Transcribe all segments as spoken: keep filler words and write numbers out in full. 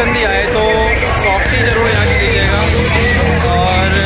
नौचंदी आए तो सॉफ्टी ज़रूर यहाँ की लीजिएगा। और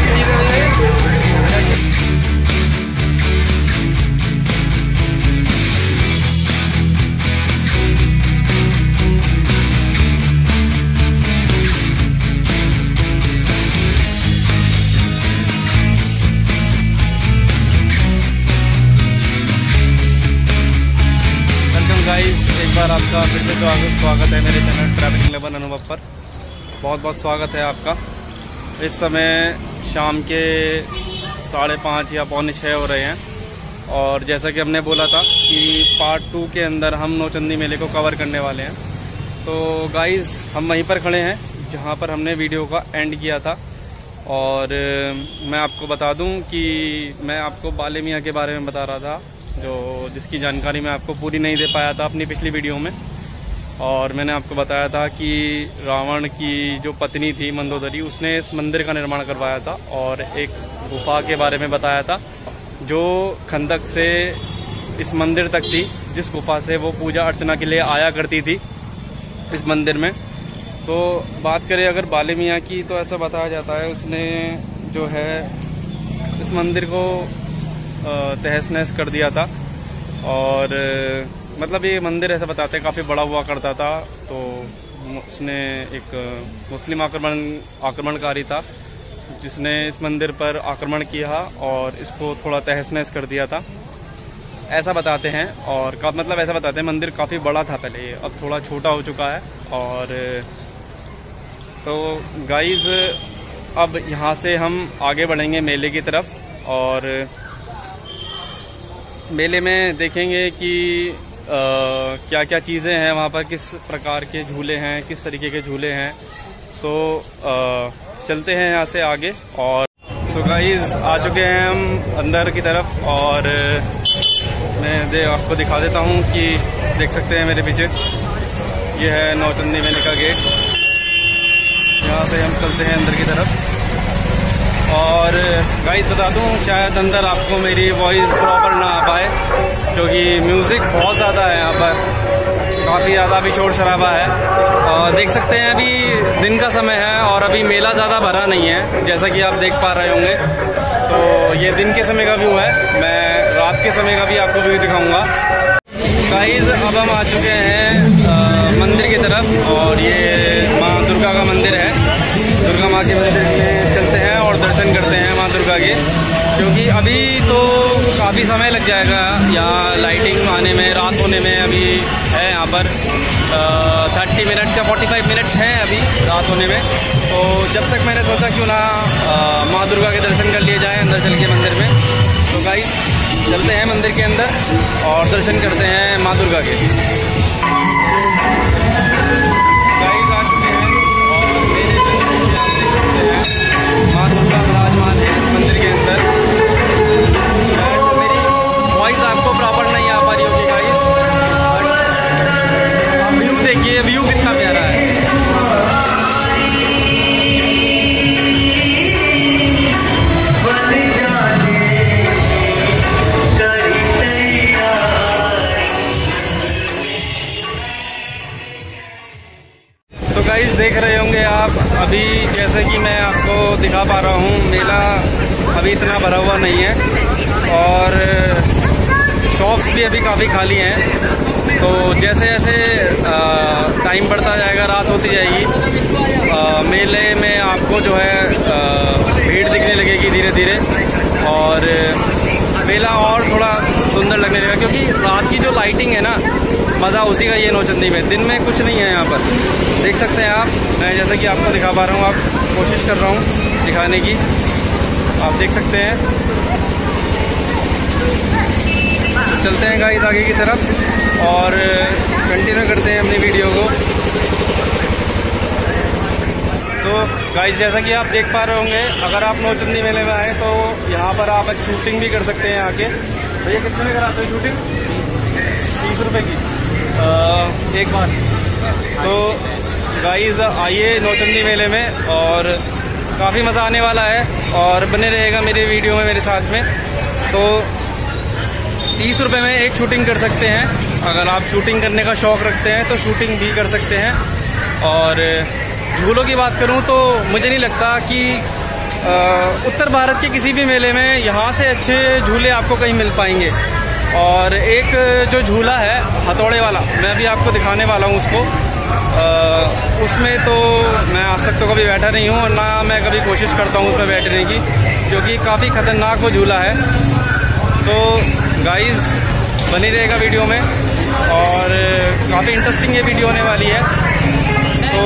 एक बार आपका फिर से स्वागत स्वागत है मेरे चैनल ट्रैवलिंग लवर अनुभव पर। बहुत बहुत स्वागत है आपका। इस समय शाम के साढ़े पाँच या पौने छः हो रहे हैं और जैसा कि हमने बोला था कि पार्ट टू के अंदर हम नौचंदी मेले को कवर करने वाले हैं। तो गाइज़ हम वहीं पर खड़े हैं जहां पर हमने वीडियो का एंड किया था। और मैं आपको बता दूं कि मैं आपको बाले मियाँ के बारे में बता रहा था, जो जिसकी जानकारी मैं आपको पूरी नहीं दे पाया था अपनी पिछली वीडियो में। और मैंने आपको बताया था कि रावण की जो पत्नी थी मंदोदरी, उसने इस मंदिर का निर्माण करवाया था और एक गुफा के बारे में बताया था जो खंदक से इस मंदिर तक थी, जिस गुफा से वो पूजा अर्चना के लिए आया करती थी इस मंदिर में। तो बात करें अगर बाले मियाँ की, तो ऐसा बताया जाता है उसने जो है इस मंदिर को तहस नहस कर दिया था। और मतलब ये मंदिर ऐसा बताते हैं काफ़ी बड़ा हुआ करता था। तो उसने एक मुस्लिम आक्रमण आक्रमणकारी था जिसने इस मंदिर पर आक्रमण किया और इसको थोड़ा तहस नहस कर दिया था, ऐसा बताते हैं। और का मतलब ऐसा बताते हैं मंदिर काफ़ी बड़ा था पहले, अब थोड़ा छोटा हो चुका है। और तो गाइस अब यहाँ से हम आगे बढ़ेंगे मेले की तरफ और मेले में देखेंगे कि आ, क्या क्या चीज़ें हैं वहाँ पर, किस प्रकार के झूले हैं, किस तरीके के झूले हैं। तो आ, चलते हैं यहाँ से आगे। और सो गाइस आ चुके हैं हम अंदर की तरफ और मैं दे आपको दिखा देता हूँ कि देख सकते हैं मेरे पीछे ये है नौचंदी मेले का गेट। यहाँ से हम चलते हैं अंदर की तरफ। और गाइस बता दूं शायद अंदर आपको मेरी वॉइस प्रॉपर ना आ पाए क्योंकि म्यूज़िक बहुत ज़्यादा है यहाँ पर, काफ़ी ज़्यादा अभी शोर शराबा है। और देख सकते हैं अभी दिन का समय है और अभी मेला ज़्यादा भरा नहीं है, जैसा कि आप देख पा रहे होंगे। तो ये दिन के समय का व्यू है, मैं रात के समय का भी आपको व्यू दिखाऊंगा। गाइस अब हम आ चुके हैं आ, मंदिर की तरफ और ये माँ दुर्गा का मंदिर है। दुर्गा माँ के मंदिर में चलते हैं और दर्शन करते हैं माँ दुर्गा के, क्योंकि अभी तो काफ़ी समय लग जाएगा यहाँ लाइटिंग आने में, रात होने में। अभी है यहाँ पर थर्टी मिनट या फोर्टी फाइव मिनट हैं अभी रात होने में। तो जब तक मैंने सोचा क्यों ना माँ दुर्गा के दर्शन कर लिए जाए अंदर चल के मंदिर में। तो गाइस चलते हैं मंदिर के अंदर और दर्शन करते हैं माँ दुर्गा के। गाइस आ चुके हैं और मेरे माँ दुर्गा विराजमान है इस मंदिर के अंदर। तो मेरी वॉइस आपको प्रॉपर नहीं आ पा रही होगी गाइस, आप व्यू देखिए, व्यू कितना प्यारा है। तो गाइस देख रहे होंगे आप अभी, जैसे कि मैं आपको दिखा पा रहा हूँ, मेला अभी इतना भरा हुआ नहीं है और शॉप्स भी अभी काफ़ी खाली हैं। तो जैसे जैसे टाइम बढ़ता जाएगा, रात होती जाएगी, आ, मेले में आपको जो है आ, भीड़ दिखने लगेगी धीरे धीरे और मेला और थोड़ा सुंदर लगने लगेगा, क्योंकि रात की जो लाइटिंग है ना, मज़ा उसी का ये नौचंदी में। दिन में कुछ नहीं है यहाँ पर, देख सकते हैं आप। मैं जैसा कि आपको दिखा पा रहा हूँ, आप कोशिश कर रहा हूँ दिखाने की, आप देख सकते हैं। चलते हैं गाइस आगे की तरफ और कंटिन्यू करते हैं अपनी वीडियो को। तो गाइस जैसा कि आप देख पा रहे होंगे, अगर आप नौचंदी मेले में आए तो यहाँ पर आप एक शूटिंग भी कर सकते हैं आके। भैया कितने में कराते हो शूटिंग? तीस रुपये की आ, एक बार। तो गाइस आइए नौचंदी मेले में और काफ़ी मज़ा आने वाला है और बने रहेगा मेरे वीडियो में मेरे साथ में। तो तीस रुपये में एक शूटिंग कर सकते हैं। अगर आप शूटिंग करने का शौक़ रखते हैं तो शूटिंग भी कर सकते हैं और झूलों की बात करूं तो मुझे नहीं लगता कि उत्तर भारत के किसी भी मेले में यहाँ से अच्छे झूले आपको कहीं मिल पाएंगे। और एक जो झूला है हथौड़े वाला, मैं अभी आपको दिखाने वाला हूँ उसको। आ, उसमें तो मैं आज तक तो कभी बैठा नहीं हूँ और ना मैं कभी कोशिश करता हूँ उसमें बैठने की, क्योंकि काफ़ी ख़तरनाक वो झूला है। तो गाइस बनी रहेगा वीडियो में और काफ़ी इंटरेस्टिंग ये वीडियो होने वाली है। तो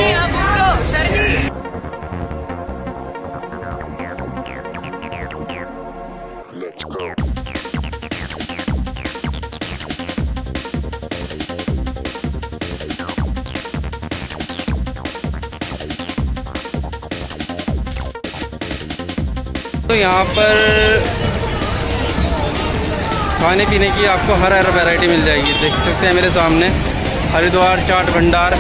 तो यहाँ पर खाने पीने की आपको हर हर वैरायटी मिल जाएगी। देख सकते हैं मेरे सामने हरिद्वार चाट भंडार,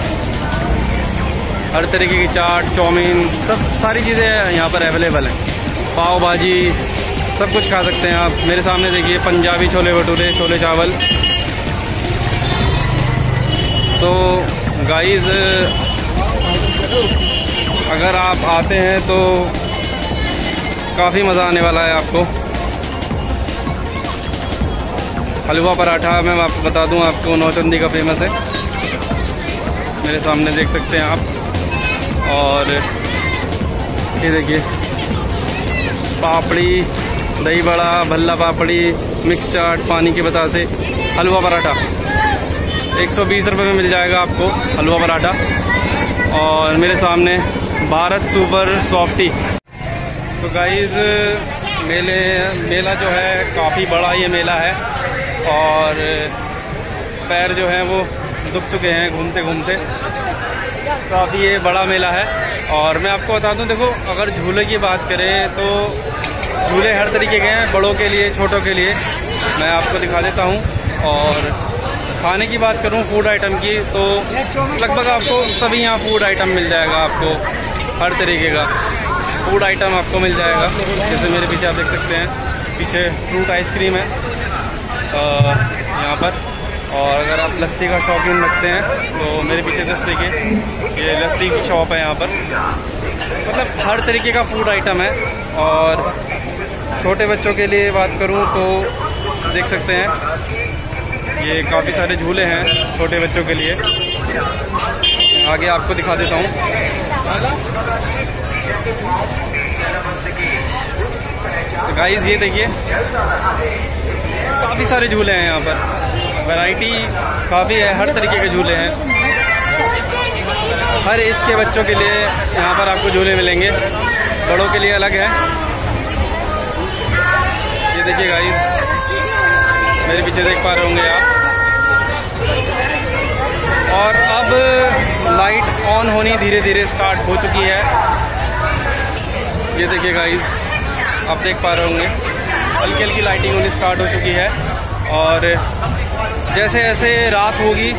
हर तरीके की चाट, चाउमीन, सब सारी चीज़ें यहाँ पर अवेलेबल हैं। पाव भाजी सब कुछ खा सकते हैं आप। मेरे सामने देखिए पंजाबी छोले भटूरे, छोले चावल। तो गाइस अगर आप आते हैं तो काफ़ी मज़ा आने वाला है आपको। हलवा पराठा मैं आपको बता दूं, आपको नौचंदी का फेमस है, मेरे सामने देख सकते हैं आप। और ये देखिए पापड़ी, दही बड़ा, भल्ला पापड़ी, मिक्स चाट, पानी के बतासे, हलवा पराठा एक सौ बीस रुपये में मिल जाएगा आपको हलवा पराठा। और मेरे सामने भारत सुपर सॉफ्टी। तो गाइस मेले मेला जो है काफ़ी बड़ा ये मेला है और पैर जो हैं वो दुख चुके हैं घूमते घूमते। काफ़ी ये बड़ा मेला है। और मैं आपको बता दूं, देखो अगर झूले की बात करें तो झूले हर तरीके के हैं, बड़ों के लिए, छोटों के लिए। मैं आपको दिखा देता हूं। और खाने की बात करूं फूड आइटम की तो लगभग आपको सभी यहाँ फूड आइटम मिल जाएगा। आपको हर तरीके का फूड आइटम आपको मिल जाएगा। जैसे मेरे पीछे आप देख सकते हैं, पीछे फ्रूट आइसक्रीम है यहाँ पर। और अगर आप लस्सी का शौकीन रखते हैं तो मेरे पीछे जस्ट देखिए ये लस्सी की शॉप है यहाँ पर। मतलब हर तरीके का फूड आइटम है। और छोटे बच्चों के लिए बात करूँ तो देख सकते हैं ये काफ़ी सारे झूले हैं छोटे बच्चों के लिए। आगे आपको दिखा देता हूँ। तो गाइस ये देखिए काफ़ी सारे झूले हैं यहाँ पर, वैरायटी काफ़ी है, हर तरीके के झूले हैं। हर एज के बच्चों के लिए यहाँ पर आपको झूले मिलेंगे, बड़ों के लिए अलग है। ये देखिए गाइस मेरे पीछे देख पा रहे होंगे आप। और अब लाइट ऑन होनी धीरे धीरे स्टार्ट हो चुकी है। ये देखिए गाइस आप देख पा रहे होंगे हल्की हल्की लाइटिंग होनी स्टार्ट हो चुकी है। और जैसे जैसे रात होगी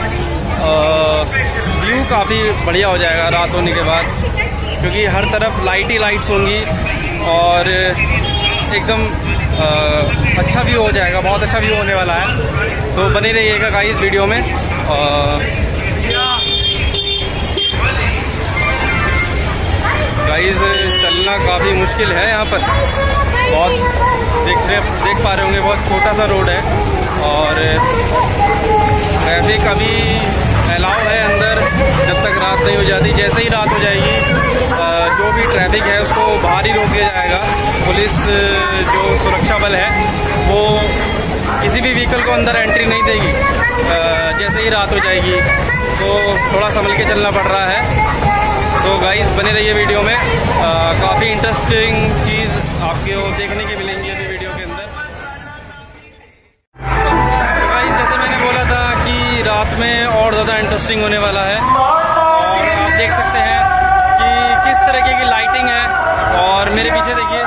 व्यू काफ़ी बढ़िया हो जाएगा रात होने के बाद, क्योंकि हर तरफ लाइट ही लाइट्स होंगी और एकदम अच्छा व्यू हो जाएगा, बहुत अच्छा व्यू होने वाला है। तो बने रहिएगा गाइस वीडियो में। गाइस चलना काफ़ी मुश्किल है यहाँ पर, बहुत देख देख पा रहे होंगे बहुत छोटा सा रोड है और ट्रैफिक अभी अलाउ है अंदर जब तक रात नहीं हो जाती। जैसे ही रात हो जाएगी जो भी ट्रैफिक है उसको बाहर ही रोक दिया जाएगा। पुलिस जो सुरक्षा बल है वो किसी भी व्हीकल को अंदर एंट्री नहीं देगी जैसे ही रात हो जाएगी। तो थोड़ा संभल के चलना पड़ रहा है। तो गाइस बने रहिए वीडियो में, काफ़ी इंटरेस्टिंग चीज़ आपको देखने की मिलेंगी अभी वीडियो के अंदर। तो गाइस जैसे मैंने बोला था कि रात में और ज़्यादा इंटरेस्टिंग होने वाला है और आप देख सकते हैं कि किस तरीके की लाइटिंग है। और मेरे पीछे देखिए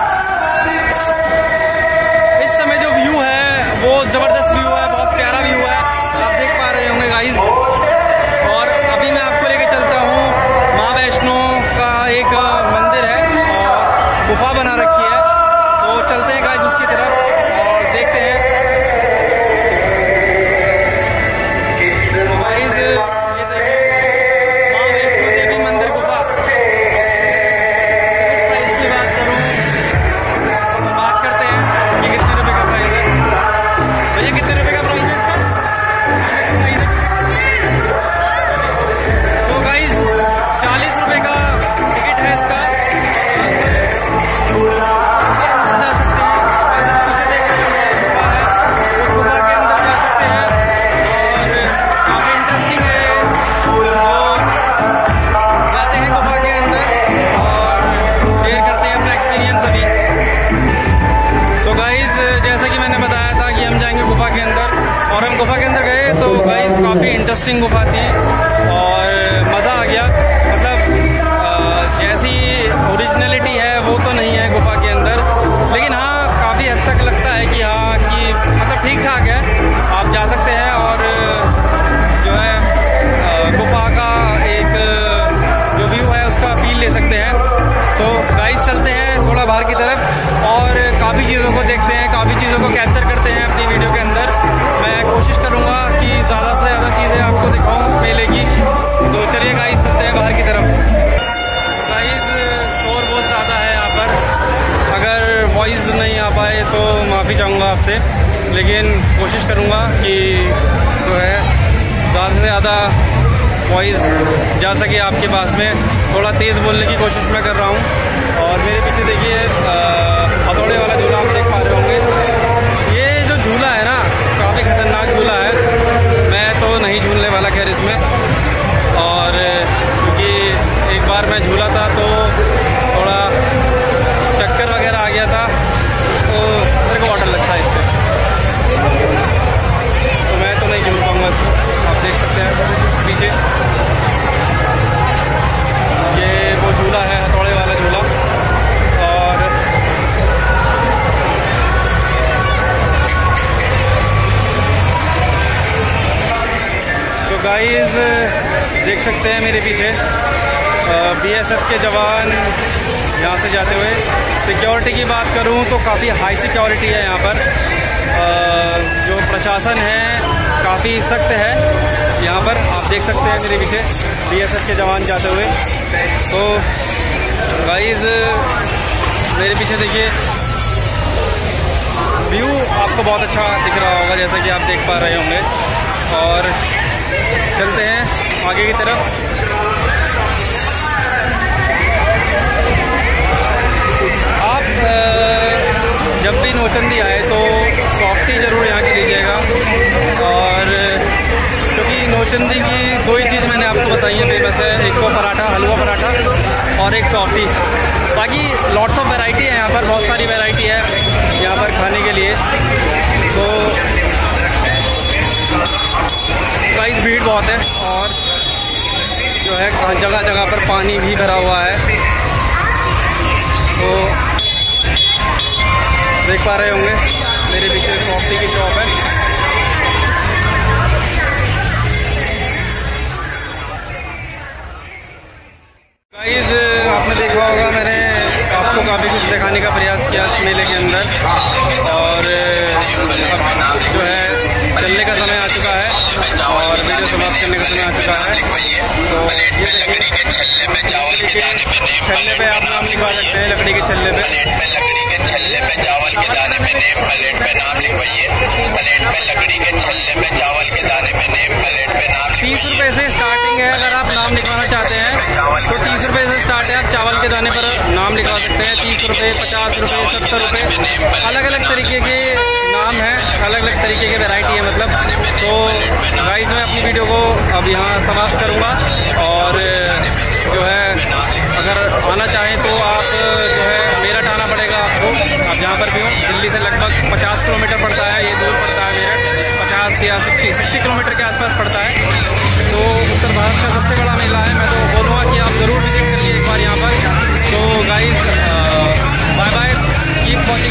इस समय जो व्यू है वो ज़बरदस्त व्यू है, बहुत प्यारा व्यू है, आप देख पा रहे होंगे गाइस। और अभी मैं आपको लेके चलता हूँ माँ वैष्णो का एक मंदिर है और गुफा बना रखी है। तो चलते हैं गाइस उसकी तरफ और देखते हैं। तो गाइस ये देखिए इंटरेस्टिंग गुफा थी और मज़ा आ गया। मतलब जैसी ओरिजिनलिटी है वो तो नहीं है गुफा के अंदर, लेकिन हाँ काफ़ी हद तक लगता है कि हाँ कि मतलब ठीक ठाक है, आप जा सकते हैं और जो है गुफा का एक जो व्यू है उसका फील ले सकते हैं। तो गाइस चलते हैं थोड़ा बाहर की तरफ और काफ़ी चीज़ों को देखते हैं, काफ़ी चीज़ों को कैप्चर करते हैं अपनी वीडियो के अंदर। मैं कोशिश करूँगा कि ज़्यादा से ज़्यादा चीज़ें आपको दिखाऊँ उस मेले की। तो चलिए गाइस चलते हैं बाहर की तरफ। गाइस शोर बहुत ज़्यादा है यहाँ पर, अगर वॉइस नहीं आ पाए तो माफ़ी चाहूँगा आपसे, लेकिन कोशिश करूँगा कि जो है ज़्यादा से ज़्यादा वॉइस जा सके आपके पास में। थोड़ा तेज़ बोलने की कोशिश मैं कर रहा हूँ। और मेरे पीछे देखिए हथौड़े वाला झूला आप देख पा रहे होंगे। ये जो झूला है ना काफ़ी ख़तरनाक झूला है, मैं तो नहीं झूलने वाला खैर इसमें। और क्योंकि एक बार मैं झूला था तो थोड़ा चक्कर वगैरह आ गया था, तो मेरे को डर लगता है इससे, तो मैं तो नहीं झूल पाऊँगा इसको। आप देख सकते हैं पीछे ये वो झूला है हथौड़े वाला झूला। और तो गाइस देख सकते हैं मेरे पीछे बीएसएफ के जवान यहाँ से जाते हुए। सिक्योरिटी की बात करूँ तो काफ़ी हाई सिक्योरिटी है यहाँ पर। जो प्रशासन है काफ़ी सख्त है यहाँ पर, आप देख सकते हैं मेरे पीछे बीएसएफ के जवान जाते हुए। तो गाइस मेरे पीछे देखिए व्यू आपको बहुत अच्छा दिख रहा होगा जैसा कि आप देख पा रहे होंगे। और चलते हैं आगे की तरफ। आप जब भी नौचंदी आए तो सॉफ्टी ज़रूर यहाँ की लीजिएगा। और क्योंकि नौचंदी की दो ही चीज़ मैंने आपको बताई है फेमस है, एक तो पराठा, हलवा पराठा और एक सॉफ्टी। बाकी लॉट्स ऑफ वैरायटी है यहाँ पर, बहुत सारी वैरायटी है यहाँ पर खाने के लिए। तो गाइस भीड़ बहुत है और जो है जगह जगह पर पानी भी भरा हुआ है। तो देख पा रहे होंगे मेरे पीछे सॉफ्टी की शॉप है। गाइस आपने देखा होगा मैंने आपको काफ़ी कुछ दिखाने का प्रयास किया इस मेले के अंदर, और अब जो है चलने का समय आ चुका है और वीडियो समाप्त करने का समय आ चुका है। तो ये देखिए छल्ले पे आप नाम लिखवा सकते हैं, लकड़ी के छल्ले पे चावल के दाने में नेम प्लेट पे नाम लिखवाइए। प्लेट पे लकड़ी के छल्ले पे चावल के दाने में नेम प्लेट पे नाम। तीस रुपए से स्टार्टिंग है, अगर आप नाम लिखवाना चाहते हैं तो तीस रुपए से स्टार्ट है। आप चावल के दाने पर नाम लिखवा सकते हैं। तीस रुपए, पचास रुपए, सत्तर रुपए, अलग अलग तरीके के नाम है, अलग अलग तरीके के वैरायटी है मतलब। तो गाइस मैं अपनी वीडियो को अब यहाँ समाप्त करूँगा। और जो है अगर आना चाहें तो आप जो है मेरठ आना पड़ेगा आपको। आप जहाँ पर भी हो, दिल्ली से लगभग पचास किलोमीटर पड़ता है, ये दूर पड़ता है मेरठ, पचास या सिक्सटी सिक्सटी किलोमीटर के आसपास पड़ता है। तो उत्तर भारत का सबसे बड़ा मेला है। मैं तो बोलूँगा कि आप ज़रूर विजिट करिए एक बार यहाँ पर। तो guys bye bye, keep watching.